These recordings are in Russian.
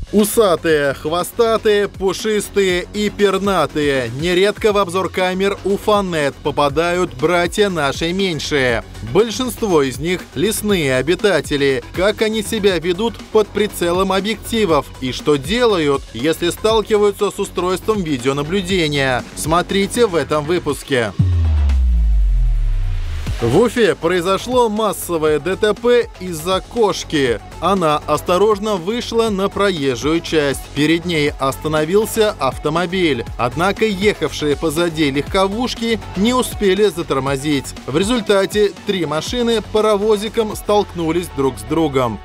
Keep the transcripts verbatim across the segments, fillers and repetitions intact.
Усатые, хвостатые, пушистые и пернатые. Нередко в обзор камер Уфанет попадают братья наши меньшие. Большинство из них – лесные обитатели. Как они себя ведут под прицелом объективов и что делают, если сталкиваются с устройством видеонаблюдения. Смотрите в этом выпуске. В Уфе произошло массовое ДТП из-за кошки. Она осторожно вышла на проезжую часть. Перед ней остановился автомобиль. Однако ехавшие позади легковушки не успели затормозить. В результате три машины паровозиком столкнулись друг с другом.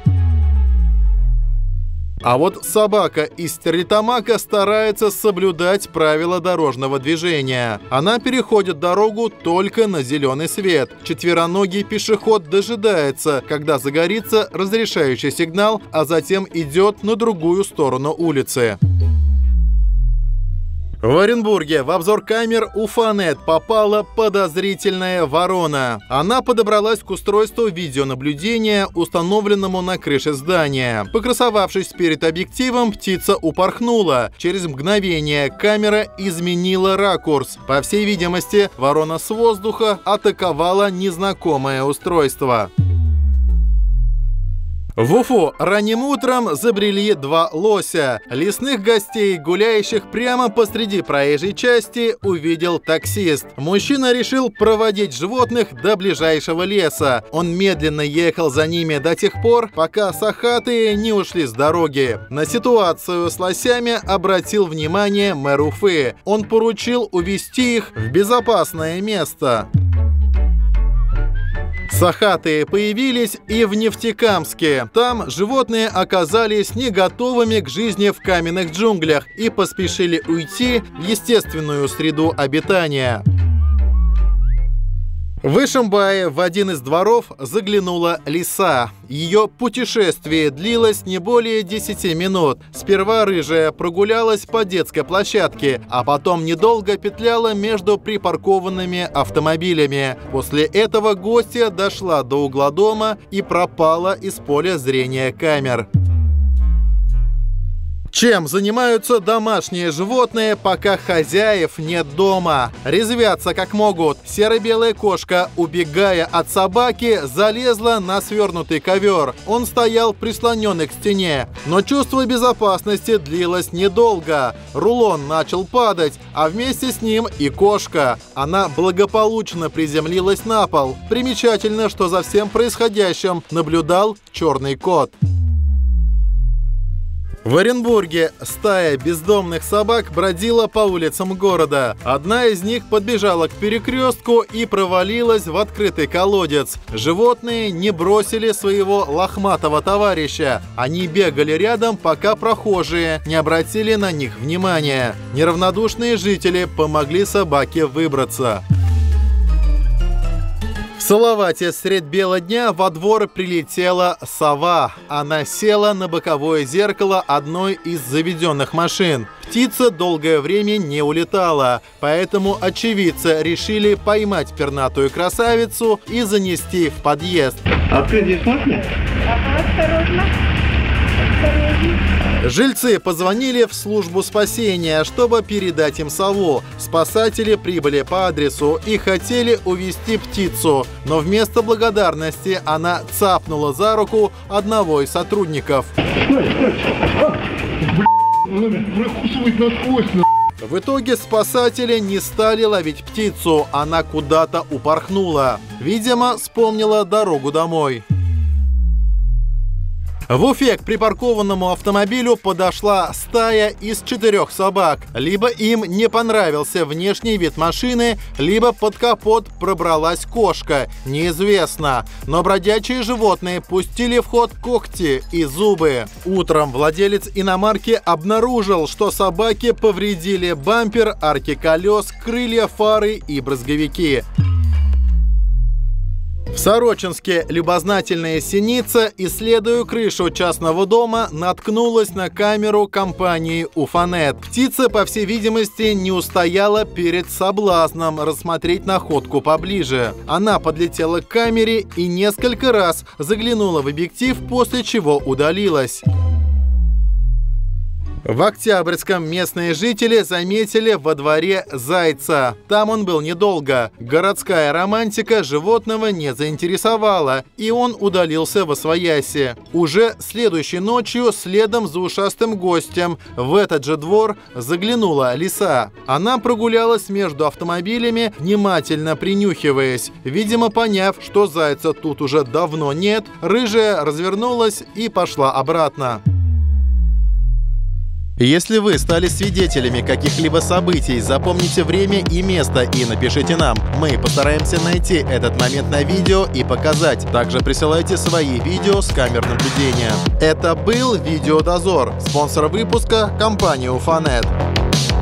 А вот собака из Стерлитамака старается соблюдать правила дорожного движения. Она переходит дорогу только на зеленый свет. Четвероногий пешеход дожидается, когда загорится разрешающий сигнал, а затем идет на другую сторону улицы. В Оренбурге в обзор камер Уфанет попала подозрительная ворона. Она подобралась к устройству видеонаблюдения, установленному на крыше здания. Покрасовавшись перед объективом, птица упорхнула. Через мгновение камера изменила ракурс. По всей видимости, ворона с воздуха атаковала незнакомое устройство. В Уфу ранним утром забрели два лося. Лесных гостей, гуляющих прямо посреди проезжей части, увидел таксист. Мужчина решил проводить животных до ближайшего леса. Он медленно ехал за ними до тех пор, пока сахатые не ушли с дороги. На ситуацию с лосями обратил внимание мэр Уфы. Он поручил увезти их в безопасное место. Сахатые появились и в Нефтекамске. Там животные оказались не готовыми к жизни в каменных джунглях и поспешили уйти в естественную среду обитания. В Ишимбае в один из дворов заглянула лиса. Ее путешествие длилось не более десяти минут. Сперва рыжая прогулялась по детской площадке, а потом недолго петляла между припаркованными автомобилями. После этого гостья дошла до угла дома и пропала из поля зрения камер. Чем занимаются домашние животные, пока хозяев нет дома? Резвятся как могут. Серо-белая кошка, убегая от собаки, залезла на свернутый ковер. Он стоял прислоненный к стене. Но чувство безопасности длилось недолго. Рулон начал падать, а вместе с ним и кошка. Она благополучно приземлилась на пол. Примечательно, что за всем происходящим наблюдал черный кот. В Оренбурге стая бездомных собак бродила по улицам города. Одна из них подбежала к перекрестку и провалилась в открытый колодец. Животные не бросили своего лохматого товарища. Они бегали рядом, пока прохожие не обратили на них внимания. Неравнодушные жители помогли собаке выбраться. В Салавате средь бела дня во двор прилетела сова. Она села на боковое зеркало одной из заведенных машин. Птица долгое время не улетала, поэтому очевидцы решили поймать пернатую красавицу и занести в подъезд. Открыть здесь можно? Ага, осторожно. Осторожно. Жильцы позвонили в службу спасения, чтобы передать им сову. Спасатели прибыли по адресу и хотели увезти птицу, но вместо благодарности она цапнула за руку одного из сотрудников. В итоге спасатели не стали ловить птицу, она куда-то упорхнула. Видимо, вспомнила дорогу домой. В Уфе к припаркованному автомобилю подошла стая из четырех собак. Либо им не понравился внешний вид машины, либо под капот пробралась кошка. Неизвестно. Но бродячие животные пустили в ход когти и зубы. Утром владелец иномарки обнаружил, что собаки повредили бампер, арки колес, крылья, фары и брызговики. В Сорочинске любознательная синица, исследуя крышу частного дома, наткнулась на камеру компании Уфанет. Птица, по всей видимости, не устояла перед соблазном рассмотреть находку поближе. Она подлетела к камере и несколько раз заглянула в объектив, после чего удалилась. В Октябрьском местные жители заметили во дворе зайца. Там он был недолго. Городская романтика животного не заинтересовала, и он удалился восвояси. Уже следующей ночью следом за ушастым гостем в этот же двор заглянула лиса. Она прогулялась между автомобилями, внимательно принюхиваясь. Видимо, поняв, что зайца тут уже давно нет, рыжая развернулась и пошла обратно. Если вы стали свидетелями каких-либо событий, запомните время и место и напишите нам. Мы постараемся найти этот момент на видео и показать. Также присылайте свои видео с камер наблюдения. Это был Видеодозор. Спонсор выпуска – компания Уфанет.